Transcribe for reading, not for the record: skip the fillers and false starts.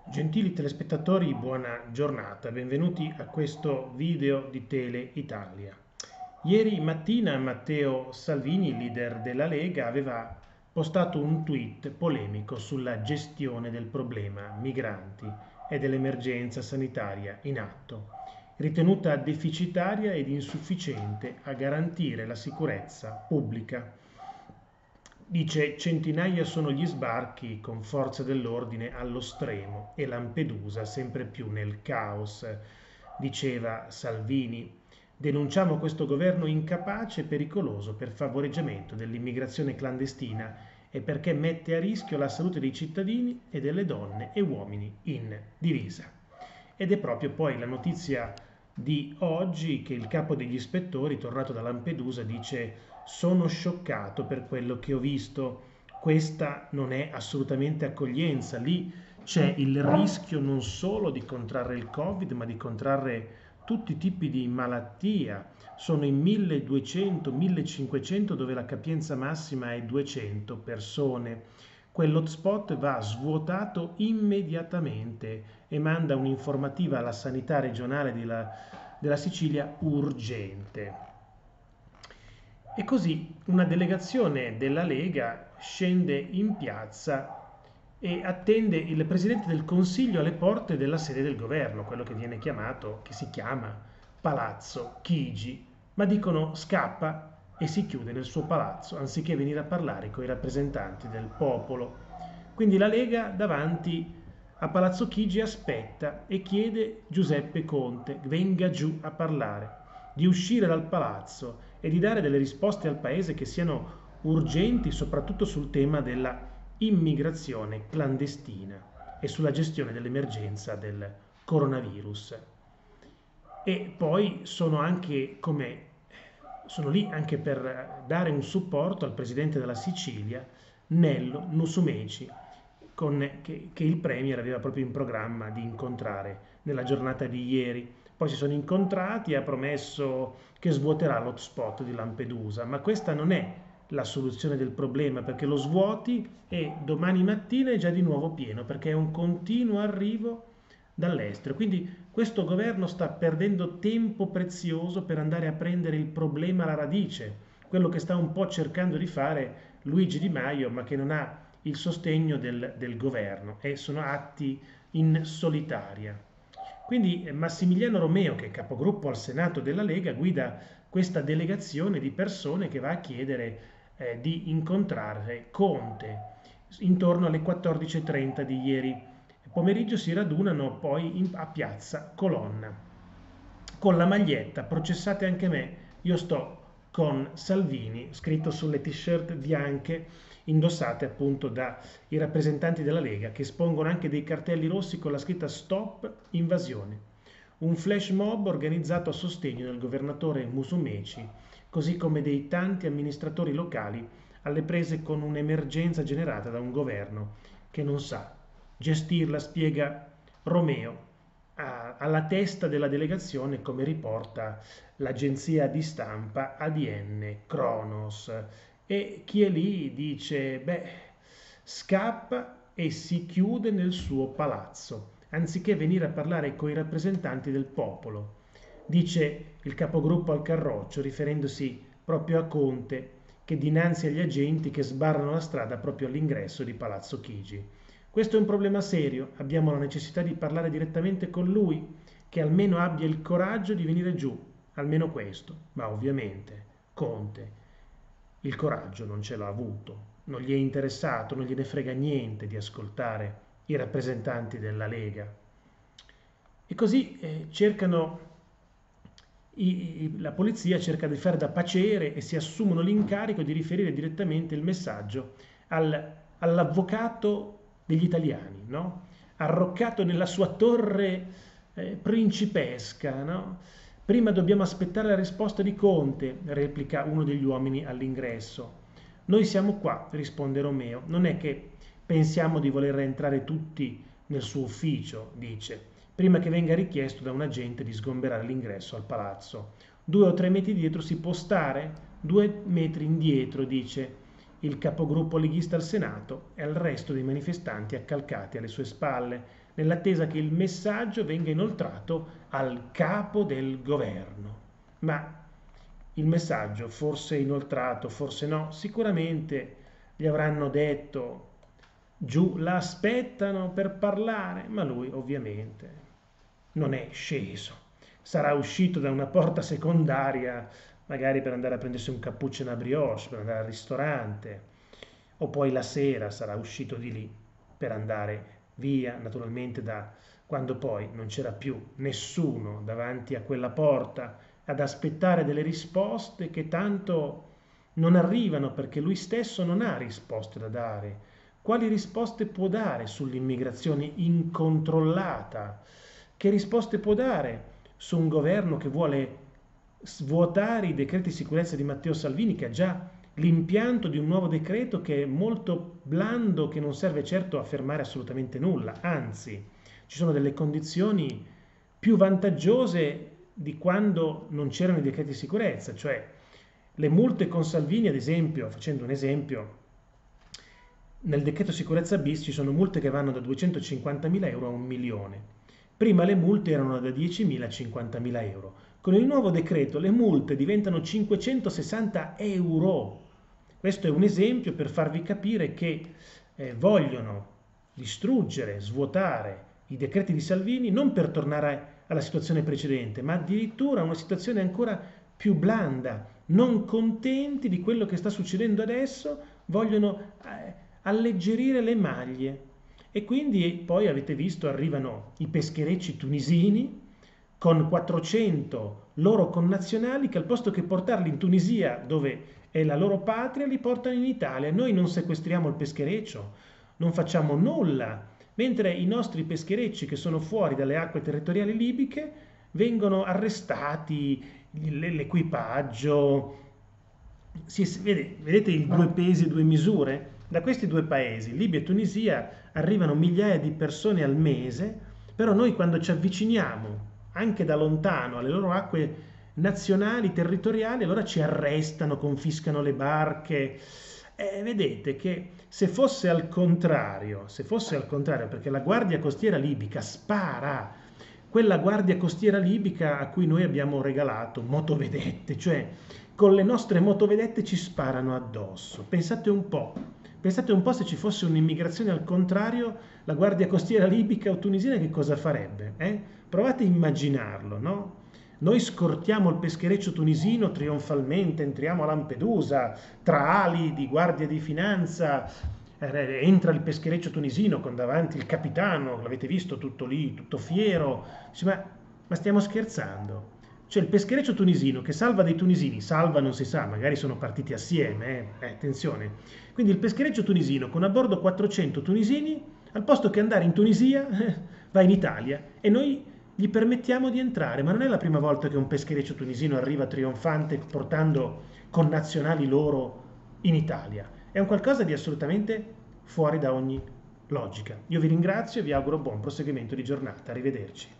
Gentili telespettatori, buona giornata, benvenuti a questo video di Tele Italia. Ieri mattina Matteo Salvini, leader della Lega, aveva postato un tweet polemico sulla gestione del problema migranti e dell'emergenza sanitaria in atto, ritenuta deficitaria ed insufficiente a garantire la sicurezza pubblica. Dice: centinaia sono gli sbarchi con forze dell'ordine allo stremo e Lampedusa sempre più nel caos, diceva Salvini. Denunciamo questo governo incapace e pericoloso per favoreggiamento dell'immigrazione clandestina e perché mette a rischio la salute dei cittadini e delle donne e uomini in divisa. Ed è proprio poi la notizia di oggi che il capo degli ispettori, tornato da Lampedusa, dice: sono scioccato per quello che ho visto, questa non è assolutamente accoglienza, lì c'è il rischio non solo di contrarre il Covid, ma di contrarre tutti i tipi di malattia. Sono in 1200-1500 dove la capienza massima è 200 persone. Quell'hotspot va svuotato immediatamente e manda un'informativa alla sanità regionale della Sicilia urgente. E così una delegazione della Lega scende in piazza e attende il Presidente del Consiglio alle porte della sede del governo, quello che viene chiamato, che si chiama Palazzo Chigi, ma dicono scappa e si chiude nel suo palazzo, anziché venire a parlare con i rappresentanti del popolo. Quindi la Lega davanti a Palazzo Chigi aspetta e chiede Giuseppe Conte venga giù a parlare, di uscire dal palazzo e di dare delle risposte al paese che siano urgenti, soprattutto sul tema della immigrazione clandestina e sulla gestione dell'emergenza del coronavirus. E poi sono lì anche per dare un supporto al presidente della Sicilia, Nello Musumeci, che il Premier aveva proprio in programma di incontrare nella giornata di ieri. Poi si sono incontrati e ha promesso che svuoterà l'hotspot di Lampedusa, ma questa non è la soluzione del problema, perché lo svuoti e domani mattina è già di nuovo pieno, perché è un continuo arrivo dall'estero. Quindi questo governo sta perdendo tempo prezioso per andare a prendere il problema alla radice, quello che sta un po' cercando di fare Luigi Di Maio, ma che non ha il sostegno del governo e sono atti in solitaria. Quindi Massimiliano Romeo, che è capogruppo al Senato della Lega, guida questa delegazione di persone che va a chiedere di incontrare Conte. Intorno alle 14:30 di ieri pomeriggio si radunano poi a Piazza Colonna con la maglietta processate anche me, io sto con Salvini, scritto sulle t-shirt bianche indossate appunto dai rappresentanti della Lega, che espongono anche dei cartelli rossi con la scritta Stop Invasione. Un flash mob organizzato a sostegno del governatore Musumeci, così come dei tanti amministratori locali alle prese con un'emergenza generata da un governo che non sa gestirla, spiega Romeo, alla testa della delegazione, come riporta l'agenzia di stampa ADN Kronos. E chi è lì dice, beh, scappa e si chiude nel suo palazzo, anziché venire a parlare con i rappresentanti del popolo. Dice il capogruppo al Carroccio, riferendosi proprio a Conte, che dinanzi agli agenti che sbarrano la strada proprio all'ingresso di Palazzo Chigi. Questo è un problema serio, abbiamo la necessità di parlare direttamente con lui, che almeno abbia il coraggio di venire giù, almeno questo. Ma ovviamente Conte il coraggio non ce l'ha avuto, non gli è interessato, non gliene frega niente di ascoltare i rappresentanti della Lega. E così la polizia cerca di fare da paciere e si assumono l'incarico di riferire direttamente il messaggio all'avvocato degli italiani, no? Arroccato nella sua torre principesca, no? Prima dobbiamo aspettare la risposta di Conte, replica uno degli uomini all'ingresso. Noi siamo qua, risponde Romeo, non è che pensiamo di voler entrare tutti nel suo ufficio, dice, prima che venga richiesto da un agente di sgomberare l'ingresso al palazzo. 2 o 3 metri dietro si può stare, 2 metri indietro, dice, il capogruppo leghista al Senato e al resto dei manifestanti accalcati alle sue spalle, nell'attesa che il messaggio venga inoltrato al capo del governo. Ma il messaggio, forse inoltrato, forse no, sicuramente gli avranno detto giù la aspettano per parlare, ma lui ovviamente non è sceso. Sarà uscito da una porta secondaria, magari per andare a prendersi un cappuccio e una brioche, per andare al ristorante, o poi la sera sarà uscito di lì per andare via, naturalmente da quando poi non c'era più nessuno davanti a quella porta ad aspettare delle risposte che tanto non arrivano perché lui stesso non ha risposte da dare. Quali risposte può dare sull'immigrazione incontrollata? Che risposte può dare su un governo che vuole svuotare i decreti di sicurezza di Matteo Salvini, che ha già l'impianto di un nuovo decreto che è molto blando, che non serve certo a fermare assolutamente nulla, anzi ci sono delle condizioni più vantaggiose di quando non c'erano i decreti di sicurezza, cioè le multe con Salvini, ad esempio, facendo un esempio, nel decreto sicurezza bis ci sono multe che vanno da 250.000 euro a 1 milione. Prima le multe erano da 10.000 a 50.000 euro. Con il nuovo decreto le multe diventano 560 euro. Questo è un esempio per farvi capire che vogliono distruggere, svuotare i decreti di Salvini non per tornare alla situazione precedente, ma addirittura a una situazione ancora più blanda. Non contenti di quello che sta succedendo adesso, vogliono alleggerire le maglie. E quindi poi avete visto arrivano i pescherecci tunisini con 400 loro connazionali che al posto che portarli in Tunisia, dove è la loro patria, li portano in Italia. Noi non sequestriamo il peschereccio, non facciamo nulla, mentre i nostri pescherecci che sono fuori dalle acque territoriali libiche vengono arrestati, l'equipaggio. Vedete i due pesi, due misure? Da questi due paesi, Libia e Tunisia, arrivano migliaia di persone al mese, però noi quando ci avviciniamo anche da lontano alle loro acque nazionali, territoriali, allora ci arrestano, confiscano le barche. Vedete che se fosse al contrario, perché la Guardia Costiera libica spara, quella Guardia Costiera libica a cui noi abbiamo regalato motovedette, cioè con le nostre motovedette ci sparano addosso. Pensate un po' se ci fosse un'immigrazione al contrario, la Guardia Costiera libica o tunisina che cosa farebbe? Provate a immaginarlo, no? Noi scortiamo il peschereccio tunisino trionfalmente, entriamo a Lampedusa, tra ali di guardia di finanza, entra il peschereccio tunisino con davanti il capitano, l'avete visto tutto lì, tutto fiero, dice, ma stiamo scherzando? Cioè il peschereccio tunisino che salva dei tunisini, salva non si sa, magari sono partiti assieme, attenzione. Quindi il peschereccio tunisino con a bordo 400 tunisini, al posto che andare in Tunisia, va in Italia e noi gli permettiamo di entrare, ma non è la prima volta che un peschereccio tunisino arriva trionfante portando connazionali loro in Italia. È un qualcosa di assolutamente fuori da ogni logica. Io vi ringrazio e vi auguro buon proseguimento di giornata. Arrivederci.